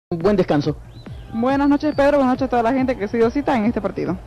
Un buen descanso. Buenas noches, Pedro. Buenas noches a toda la gente que se dio cita en este partido.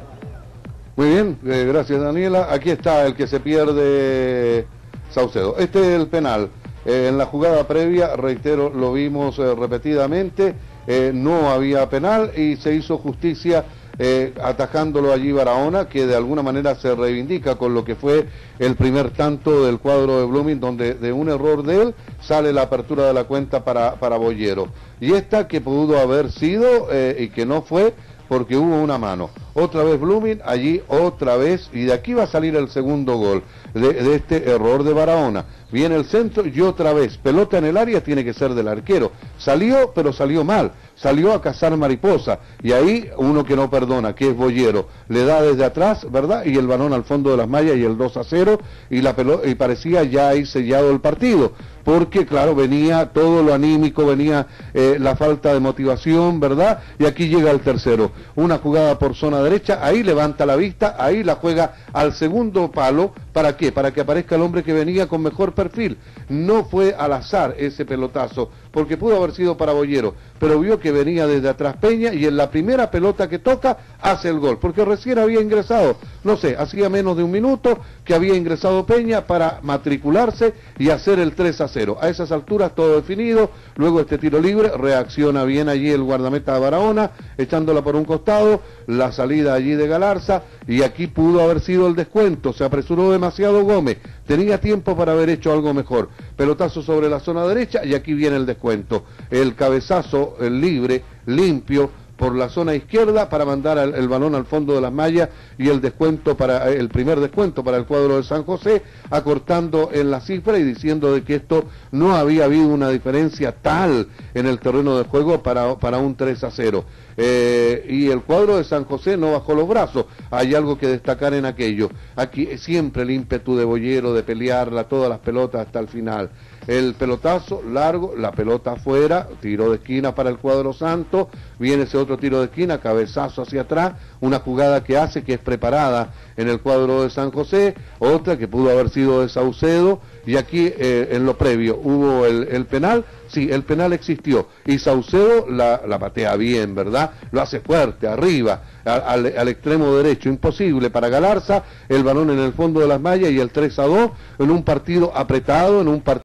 Muy bien, gracias Daniela. Aquí está el que se pierde, Saucedo. Este es el penal. En la jugada previa, reitero, lo vimos repetidamente, no había penal y se hizo justicia atajándolo allí Barahona, que de alguna manera se reivindica con lo que fue el primer tanto del cuadro de Blooming, donde de un error de él sale la apertura de la cuenta para Boyero. Y esta que pudo haber sido y que no fue, porque hubo una mano. Otra vez Blooming, allí otra vez, y de aquí va a salir el segundo gol de este error de Barahona. Viene el centro y otra vez, pelota en el área tiene que ser del arquero. Salió, pero salió mal, salió a cazar mariposa, y ahí uno que no perdona, que es Boyero, le da desde atrás, ¿verdad? Y el balón al fondo de las mallas y el 2-0, y la pelota, y parecía ya ahí sellado el partido, porque claro, venía todo lo anímico, venía la falta de motivación, ¿verdad? Y aquí llega el tercero, una jugada por zona derecha, ahí levanta la vista, ahí la juega al segundo palo. ¿Para qué? Para que aparezca el hombre que venía con mejor perfil. No fue al azar ese pelotazo, porque pudo haber sido para Boyero, pero vio que venía desde atrás Peña y en la primera pelota que toca hace el gol, porque recién había ingresado, no sé, hacía menos de un minuto que había ingresado Peña para matricularse y hacer el 3-0. A esas alturas todo definido, luego este tiro libre, reacciona bien allí el guardameta de Barahona, echándola por un costado, la salida allí de Galarza, y aquí pudo haber sido el descuento, se apresuró demasiado Gómez, tenía tiempo para haber hecho algo mejor, pelotazo sobre la zona derecha y aquí viene el descuento, el cabezazo, el libre, limpio, por la zona izquierda para mandar el balón al fondo de las mallas y el descuento para el primer descuento para el cuadro de San José, acortando en la cifra y diciendo de que esto no había habido una diferencia tal en el terreno de juego para un 3-0. Y el cuadro de San José no bajó los brazos. Hay algo que destacar en aquello. Aquí siempre el ímpetu de Boyero de pelearla todas las pelotas hasta el final. El pelotazo largo, la pelota afuera, tiro de esquina para el cuadro santo, viene ese otro tiro de esquina, cabezazo hacia atrás, una jugada que hace, que es preparada en el cuadro de San José, otra que pudo haber sido de Saucedo, y aquí en lo previo hubo el penal, sí, el penal existió, y Saucedo la patea bien, ¿verdad? Lo hace fuerte, arriba, al extremo derecho, imposible para Galarza, el balón en el fondo de las mallas y el 3-2 en un partido apretado, en un partido